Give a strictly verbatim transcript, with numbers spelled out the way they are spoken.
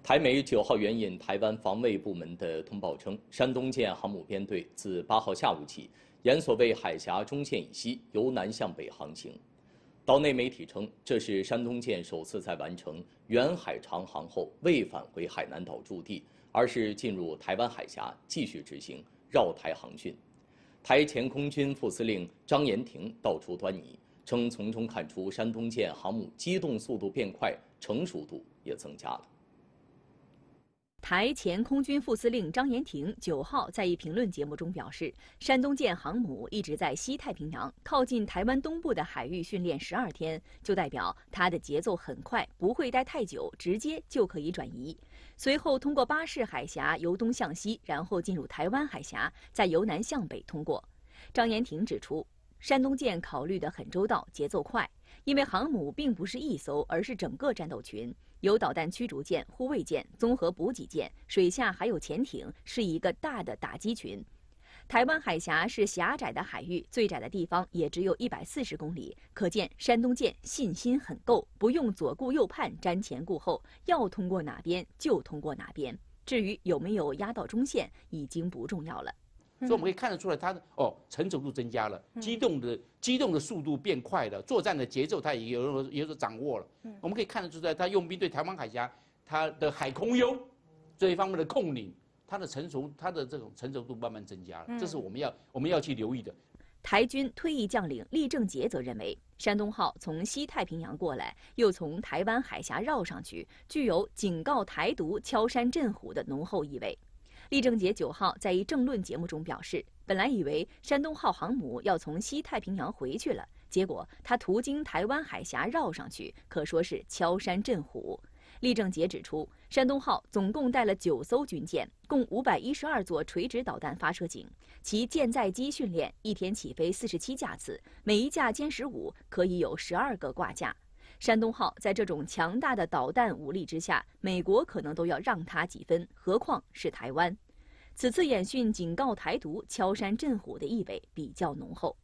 台媒九号援引台湾防卫部门的通报称，山东舰航母编队自八号下午起，沿所谓海峡中线以西由南向北航行。岛内媒体称，这是山东舰首次在完成远海长航后未返回海南岛驻地，而是进入台湾海峡继续执行绕台航训。台前空军副司令张延廷道出端倪，称从中看出山东舰航母机动速度变快，成熟度也增加了。 台前空军副司令张延廷九号在一评论节目中表示，山东舰航母一直在西太平洋靠近台湾东部的海域训练十二天，就代表它的节奏很快，不会待太久，直接就可以转移。随后通过巴士海峡由东向西，然后进入台湾海峡，再由南向北通过。张延廷指出，山东舰考虑得很周到，节奏快，因为航母并不是一艘，而是整个战斗群。有导弹驱逐舰、护卫舰、综合补给舰，水下还有潜艇，是一个大的打击群。台湾海峡是狭窄的海域，最窄的地方也只有一百四十公里，可见山东舰信心很够，不用左顾右盼、瞻前顾后，要通过哪边就通过哪边。至于有没有压到中线，已经不重要了。 所以我们可以看得出来，它的哦成熟度增加了，机动的机动的速度变快了，作战的节奏它也有有所掌握了。我们可以看得出来，它用兵对台湾海峡它的海空优这一方面的控领，它的成熟它的这种成熟度慢慢增加了，这是我们要我们要去留意的。 台军退役将领厉正杰则认为，山东号从西太平洋过来，又从台湾海峡绕上去，具有警告台独、敲山震虎的浓厚意味。厉正杰九号在一政论节目中表示，本来以为山东号航母要从西太平洋回去了，结果他途经台湾海峡绕上去，可说是敲山震虎。厉正杰指出，山东号总共带了九艘军舰，共五百一十二座垂直导弹发射井，其舰载机训练一天起飞四十七架次，每一架歼十五可以有十二个挂架。山东号在这种强大的导弹武力之下，美国可能都要让它几分，何况是台湾。此次演训警告台独、敲山震虎的意味比较浓厚。